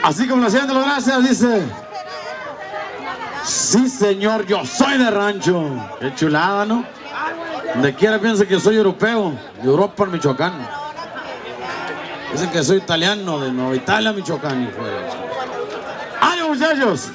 Así como lo hacían de los gracias, dice: sí, señor, yo soy de rancho. Qué chulada, ¿no? Donde quiera piensa que soy europeo, de Europa, Michoacán. Dicen que soy italiano, de Nueva Italia, Michoacán. ¡Ánimo, muchachos!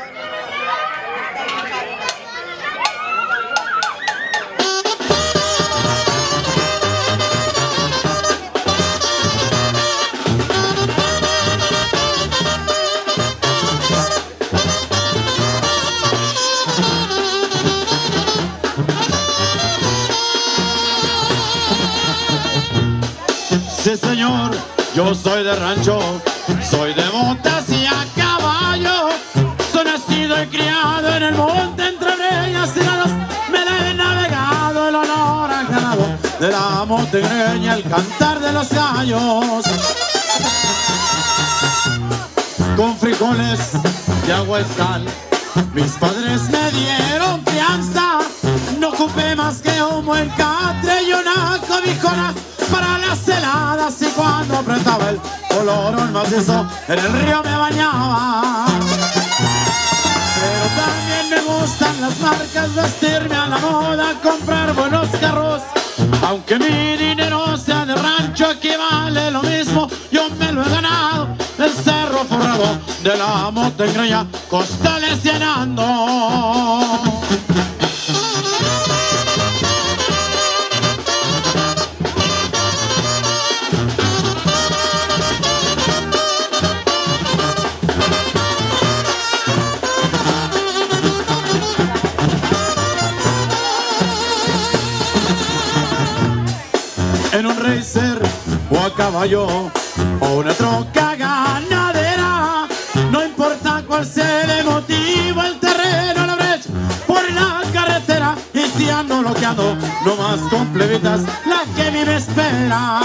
Sí, señor, yo soy de rancho, soy de botas y a caballo. Soy nacido y criado en el monte entre bellas y lados. Me la he navegado, el honor al ganado de la montegreña, el cantar de los gallos. Con frijoles y agua y sal, mis padres me dieron crianza. No ocupé más que un buen catre y una cobijona para las heladas, y cuando apretaba el olorón macizo en el río me bañaba. Pero también me gustan las marcas, vestirme a la moda, comprar buenos carros. Aunque mi dinero sea de rancho, aquí vale lo mismo, yo me lo he ganado. El cerro forrado de la montegreña, costales llenando. En un racer o a caballo o una troca ganadera, no importa cuál sea el motivo, el terreno, la brecha por la carretera. Y si ando loqueando, no más con plebitas, la que a mí me espera.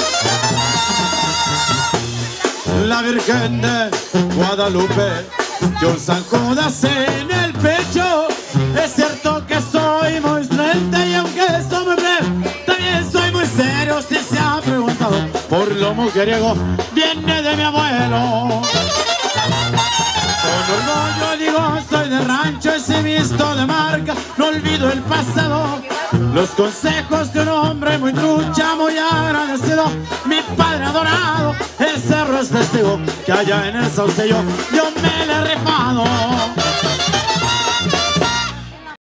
La Virgen de Guadalupe y un San Judas en el pecho. Es cierto que soy muy frente y aunque soy muy breve, también soy muy serio. Si se ha preguntado por lo mujeriego, viene de mi abuelo. Con orgullo digo, soy de rancho y si visto de marca, no olvido el pasado. Los consejos de un hombre muy trucha, muy agradecido, mi padre adorado. El cerro es testigo que allá en el Saucello yo me le he rifado.